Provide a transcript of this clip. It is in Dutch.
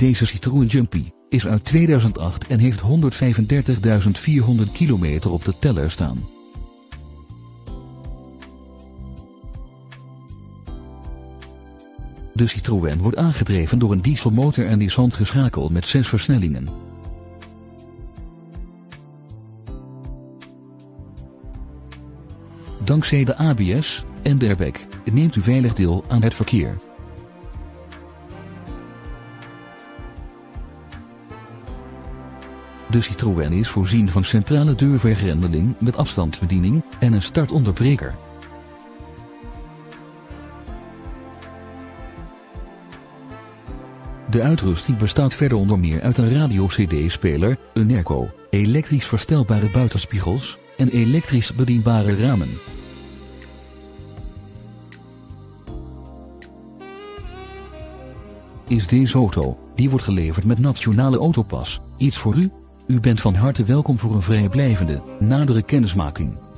Deze Citroën Jumpy is uit 2008 en heeft 135.400 kilometer op de teller staan. De Citroën wordt aangedreven door een dieselmotor en is handgeschakeld met 6 versnellingen. Dankzij de ABS en de airbag neemt u veilig deel aan het verkeer. De Citroën is voorzien van centrale deurvergrendeling met afstandsbediening en een startonderbreker. De uitrusting bestaat verder onder meer uit een radio-cd-speler, een airco, elektrisch verstelbare buitenspiegels en elektrisch bedienbare ramen. Is deze auto, die wordt geleverd met Nationale Autopas, iets voor u? U bent van harte welkom voor een vrijblijvende, nadere kennismaking.